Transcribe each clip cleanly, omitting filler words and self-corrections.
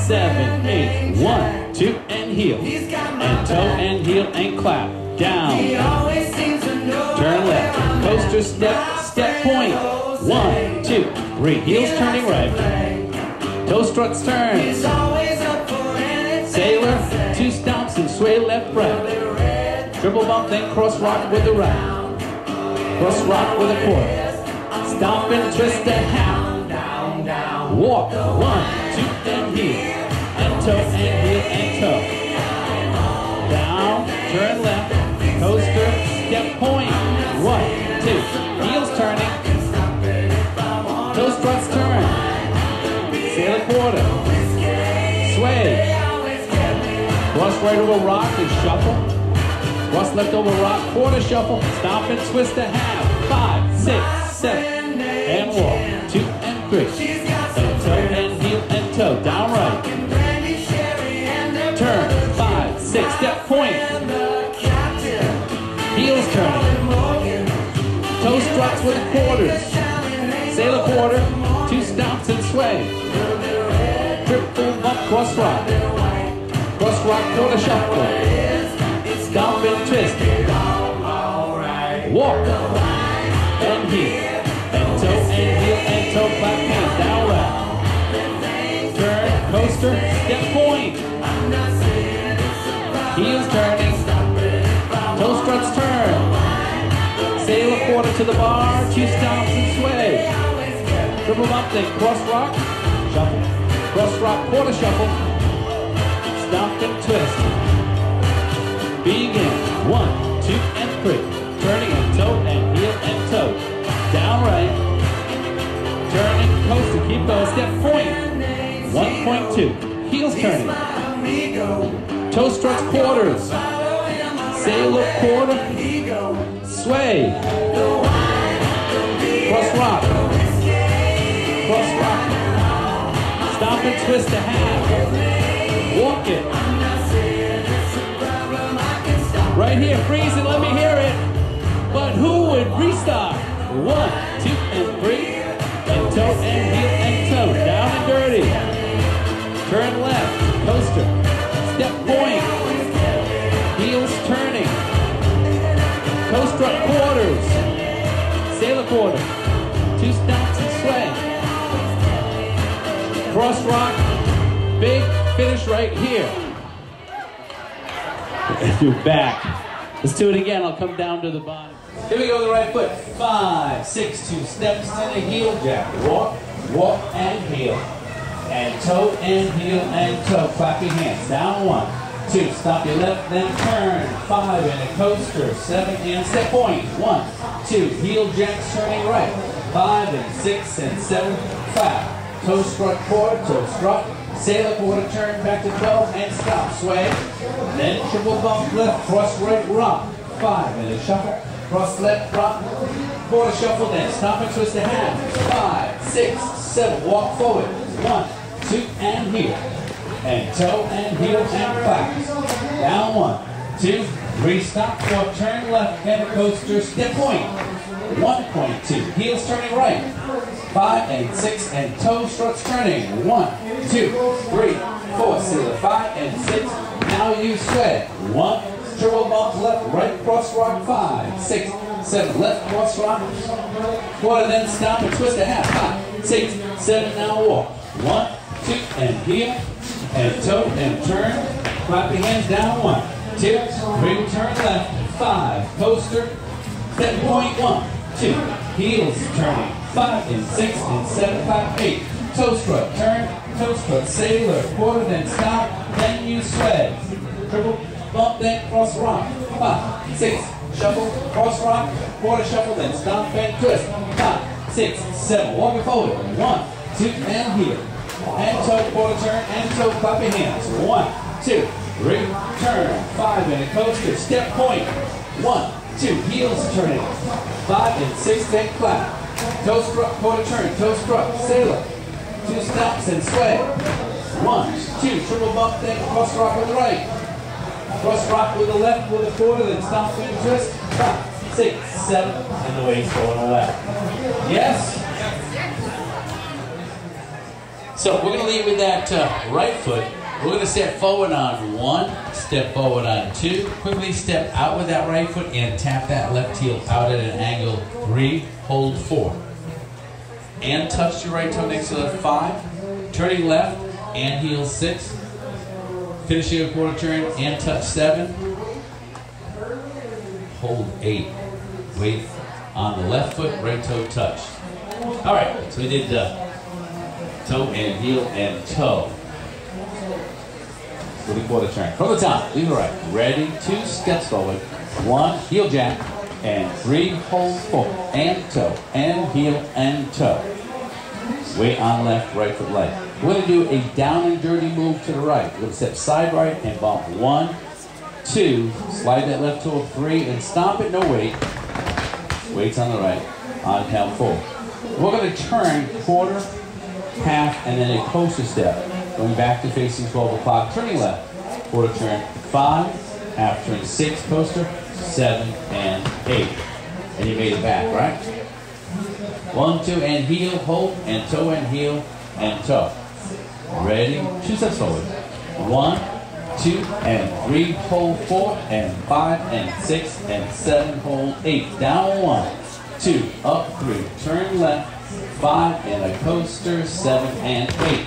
7, 8. 1, 2, and heel. And toe and heel and clap. Down. Turn left. Coaster step, step point. 1, 2, 3. Heels turning right. Toe struts turn. Sailor, 2 stomps and sway left, right. Triple bump, then cross rock with the right. Cross rock with a quarter. Stomp and twist and half. Walk, 1, 2, and heel. And toe and heel and toe. Down, turn left. Coaster, step point. 1, 2. Heels turning. Toe struts turn. Sailor quarter. Sway. Cross right over rock and shuffle. Cross left over rock, quarter shuffle. Stomp and twist a half. 5, 6, 7. And walk. 2 and 3. And toe and heel and toe. Down right. Turn. 5, 6. Step point. Heels turning. Toe struts with quarters. Sailor quarter. 2 stomps and sway. Triple bump cross rock. Cross rock quarter shuffle. Stomp and twist. Walk. And heel. And toe and heel and toe. Clap hands. Down left. Turn. Coaster. Step point. Heels turning. Toe struts turn. Sailor quarter to the bar. 2 stomps and sway. Triple bump, then cross rock. Shuffle. Cross rock, quarter shuffle. Stomp and twist. Begin. 1, 2, and 3. Turning and toe and heel and toe. Down right. Turning, coaster, keep going. Step point. 1.2. Heels turning. Toe struts quarters. Sailor quarter. Sway. Cross rock. Cross rock. Stomp and twist a half. Walk it. Right here, freeze and let me hear it. But who would restart? 1, 2, and 3. And toe and heel and toe. Down and dirty. Turn left. Coaster. Step point. Heels turning. Toe strut quarters. Sailor quarter. 2 stomps and sway. Cross rock. Big finish right here. Do back. Let's do it again. I'll come down to the bottom. Here we go with the right foot. 5, 6, 2 steps and a heel jack. Walk, walk, and heel. And toe and heel and toe. Clap your hands. Down 1, 2. Stop your left, then turn. 5 and a coaster. 7 and step point. 1, 2. Heel jacks turning right. 5 and 6 and 7. Clap. Toe strut quarter, toe strut. Sailor quarter turn back to 12 and stop. Sway. Then triple bump left, cross right rock. 5 and a shuffle. Cross left rock. Quarter shuffle, then stop and twist a half. 5, 6, 7. Walk forward. 1, 2, and heel. And toe and heel and clap. Down 1, 2, 3. Stop. 4. Turn left and a coaster. Step point. 1.2. Heels turning right. 5 and 6 and toe struts turning. 1, 2, 3, 4. Sailor 5 and 6. Now you sway. 1. Triple bump left, right cross rock. 5, 6, 7. Left cross rock. Quarter, then stop and twist a half. 5, 6, 7. Now walk. 1, 2, and heel. And toe and turn. Clap your hands. Down 1, 2, 3. Turn left. 5. Coaster. Step point. 1, 2. Heels turning. 5 and 6 and 7, 5, 8. Toe strut, turn, toe strut, sailor, quarter, then stop, then you sway. Triple bump, then cross rock. 5, 6, shuffle, cross rock, quarter shuffle, then stop and twist. 5, 6, 7, walking forward. 1, 2, and heel. And toe, quarter turn, and toe, clap your hands. 1, 2, 3, turn. 5 and a coaster, step point. 1, 2, heels turning. 5 and 6, then clap. Toe strut, quarter turn, toe strut, sailor. 2 stomps and sway. 1, 2, triple bump, then cross rock with the right. Cross rock with the left with a quarter, then stomp and twist. 5, 6, 7, and the waist going away. Yes? So we're going to lead with that right foot. We're going to step forward on 1, step forward on 2, quickly step out with that right foot and tap that left heel out at an angle 3, hold 4. And touch your right toe next to left 5, turning left and heel 6, finishing a quarter turn and touch 7, hold 8, wait on the left foot, right toe touch. All right, so we did toe and heel and toe. With a quarter turn. From the top, leave it right. Ready, 2 steps forward. 1, heel jack, and 3, hold 4. And toe, and heel, and toe. Weight on left, right foot light. We're going to do a down and dirty move to the right. We're going to step side right and bump 1, 2, slide that left toe 3, and stomp it, no weight. Weights on the right, on count 4. We're going to turn quarter, half, and then a coaster step. Going back to facing 12 o'clock, turning left, quarter turn 5, half turn 6, coaster, 7, and 8. And you made it back, right? 1, 2, and heel, hold, and toe and heel, and toe. Ready? 2 steps forward. 1, 2, and 3, hold 4, and 5, and 6, and 7, hold 8. Down 1, 2, up 3, turn left, 5, and a coaster, 7, and 8.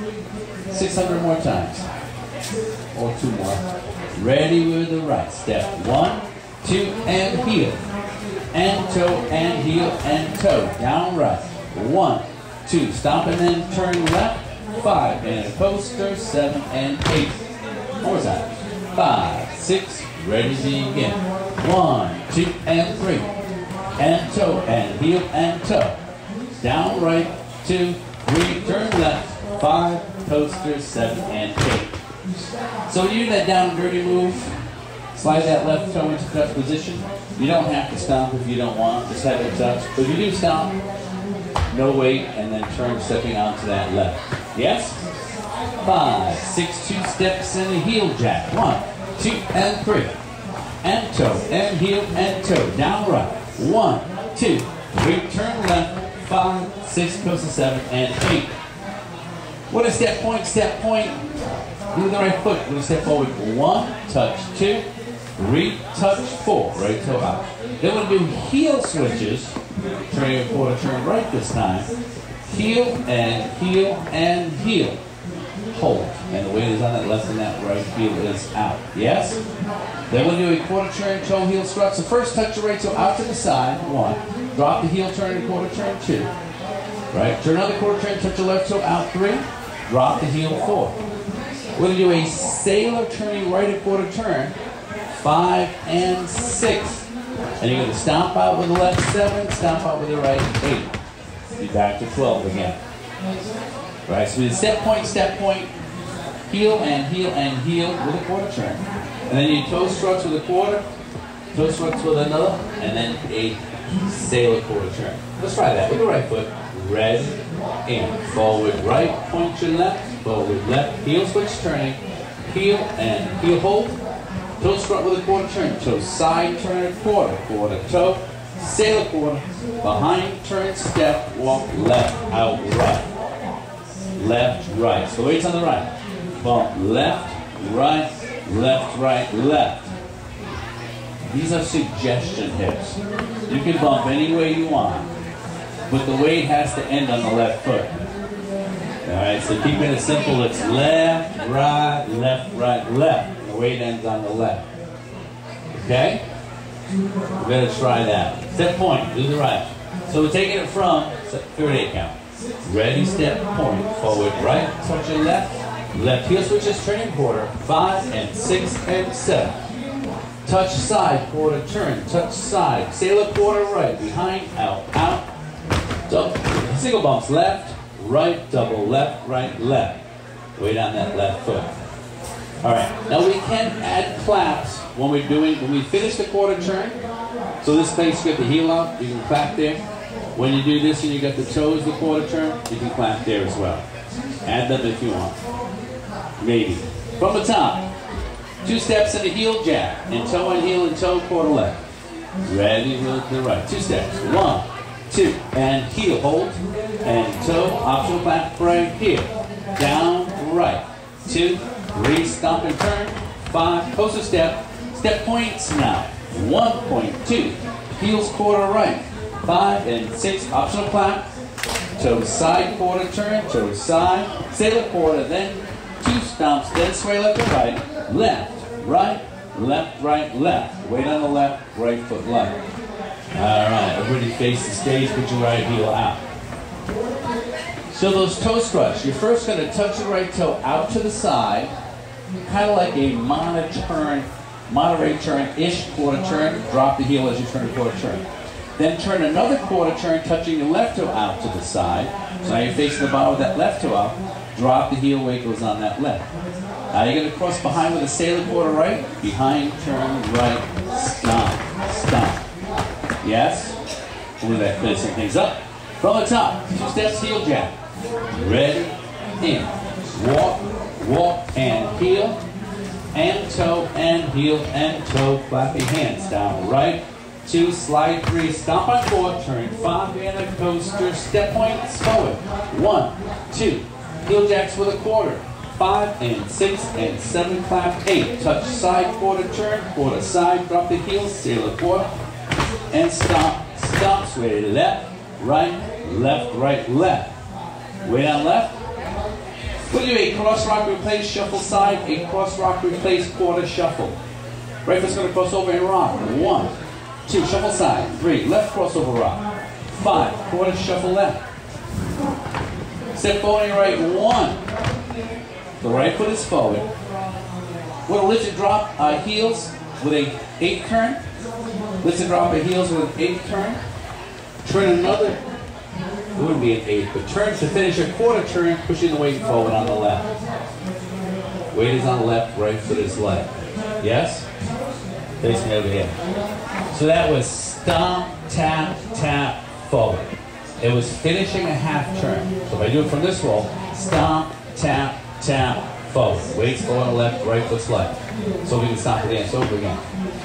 600 more times, or 2 more. Ready with the right. Step 1, 2, and heel, and toe, and heel, and toe. Down right. 1, 2, stop and then turn left. 5, and a coaster, 7, and 8. More time. 5, 6, ready to begin. 1, 2, and 3, and toe, and heel, and toe. Down right, 2, 3, turn left. 5, coaster, 7, and 8. So when you do that down and dirty move, slide that left toe into touch position. You don't have to stomp if you don't want, just have it touch. But if you do stomp, no weight, and then turn stepping onto that left. Yes? 5, 6, 2 steps and a heel jack. 1, 2, and 3. And toe, and heel, and toe. Down right. 1, 2, 3, turn left. 5, 6, coaster, 7, and 8. What a step point, do the right foot. We're going to step forward 1, touch 2, 3, touch 4, right toe out. Then we're going to do heel switches, turning a quarter turn right this time. Heel and heel and heel. Hold. And the weight is on that left and that right heel is out. Yes? Then we'll do a quarter turn, toe, heel strut. So first touch your right toe out to the side, 1. Drop the heel turn and quarter turn, 2. Right? Turn another quarter turn, touch your left toe out, 3. Drop the heel, 4. We're going to do a sailor turning right a quarter turn, 5 and 6. And you're going to stomp out with the left 7, stomp out with the right 8. Be back to 12 again. Right, so we did step point, heel and heel and heel with a quarter turn. And then you toe struts with a quarter, toe struts with another, and then a sailor quarter turn. Let's try that with the right foot. Ready, and forward right, point your left, forward left, heel switch turning, heel and heel hold, toe strut with a quarter turn, toe side turn quarter, quarter toe, sailor quarter, behind turn step, walk left, out right, left, right. So weight's on the right, bump left, right, left. These are suggestion hips. You can bump any way you want, but the weight has to end on the left foot. All right, so keeping it simple, it's left, right, left. The weight ends on the left. Okay? We're going to try that. Step point, do the right. So we're taking it from third 8 count. Ready, step point, forward right, touch your left heel switches, turning quarter, 5 and 6 and 7. Touch side, quarter turn, touch side, sailor quarter right, behind, out, double, single bumps, left, right, double, left, right, left. Weight on that left foot. All right, now we can add claps when we finish the quarter turn. So this place, you get the heel out, you can clap there. When you do this and you got the toes, the quarter turn, you can clap there as well. Add them if you want. Maybe. From the top, 2 steps and a heel jack, and toe, quarter left. Ready with the right. 2 steps. 1, 2, and heel, hold, and toe, optional clap, right here, down, right, 2, 3, stomp and turn, 5, coaster step, step points now, 1.2, heels quarter right, 5 and 6, optional clap, toe side quarter turn, toe side, sailor quarter, then 2 stomps, then sway left to right, right, left, right, left. Weight on the left, right foot left. All right, everybody face the stage, put your right heel out. So those toe struts, you're first going to touch the right toe out to the side, kind of like a moderate turn-ish quarter turn. Drop the heel as you turn a quarter turn. Then turn another quarter turn, touching the left toe out to the side. So now you're facing the bottom of that left toe out. Drop the heel, weight goes on that left. Now you're going to cross behind with a sailor quarter right, behind, turn, right, stomp, stomp. Yes? We'll do that, finishing things up. From the top, 2 steps, heel jab. Ready, in. Walk, walk, and heel, and toe, and heel, and toe. Clap your hands down, right, 2, slide 3, stomp on 4, turn 5, and a coaster, step points forward. 1, 2, heel jacks with a quarter. 5 and 6 and 7, clap 8. Touch side, quarter turn, quarter side, drop the heels, sailor quarter, and stomp, stomp, sway left, right, left. Way down left. We'll do a cross rock replace, shuffle side, a cross rock replace, quarter shuffle. Right foot's going to cross over and rock. 1, 2, shuffle side, 3, left crossover rock. 5, quarter shuffle left. Step forward and right, 1. The right foot is forward. We'll lift and drop heels with a 8 turn. Lift and drop heels with an 8 turn. Turn another, it wouldn't be an 8, but turn to finish a quarter turn, pushing the weight forward on the left. Weight is on the left, right foot is left. Yes? Face me over here. So that was stomp, tap, tap, forward. It was finishing a half turn. So if I do it from this roll, stomp, tap, tap, forward. Weights forward on the left, right foot's left. So we can stop the dance over again.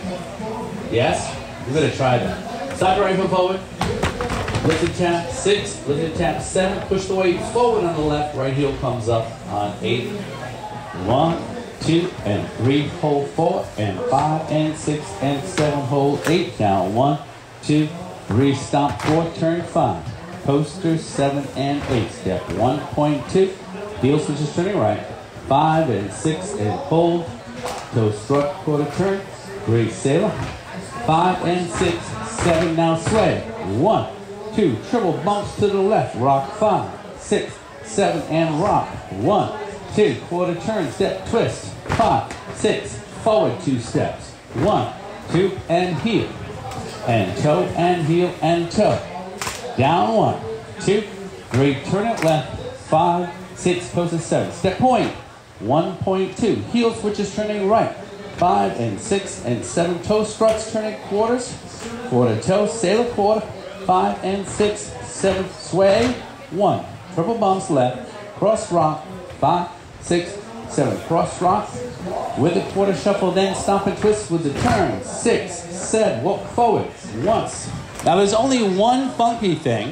Yes? We're going to try that. Stop the right foot forward. Lift and tap 6, lift and tap 7. Push the weight forward on the left. Right heel comes up on 8. 1, 2, and 3. Hold 4, and 5, and 6, and 7. Hold 8. Down 1, 2, 3. Stomp 4, turn 5. Coaster 7 and 8. Step 1.2. Heel switches turning right. 5 and 6 and hold. Toe strut quarter turn. 3 sailor. 5 and 6, 7 now sway. 1, 2 triple bumps to the left. Rock 5, 6, 7 and rock. 1, 2 quarter turn step twist. 5, 6 forward 2 steps. 1, 2 and heel and toe and heel and toe. Down 1, 2, 3 turn it left. 5, 6 coaster 7. Step point. 1.2 heel switches turning right. 5 and 6 and 7 toe struts turning quarters. Quarter toe, sailor quarter. 5 and 6, 7 sway. 1 triple bumps left. Cross rock. 5, 6, 7 cross rock. With the quarter shuffle, then stomp and twist with the turn. 6, 7 walk forward once. Now there's only one funky thing.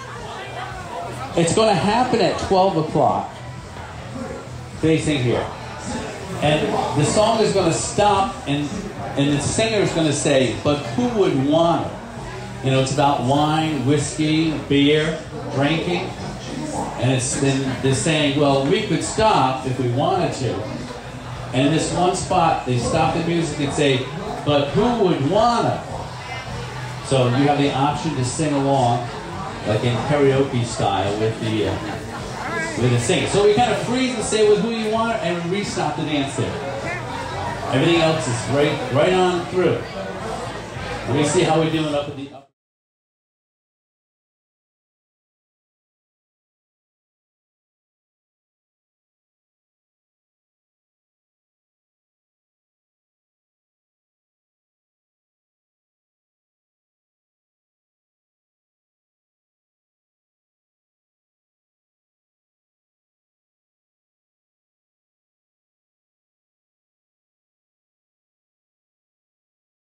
It's going to happen at 12 o'clock. Facing here. And the song is going to stop, and the singer is going to say, but who would want it? You know, it's about wine, whiskey, beer, drinking. And they're saying, well, we could stop if we wanted to. And in this one spot, they stop the music and say, but who would want it? So you have the option to sing along, like in karaoke style with the singer. So we kind of freeze and say with who you want and restop the dance there. Everything else is right on through. Let me see how we're doing up at the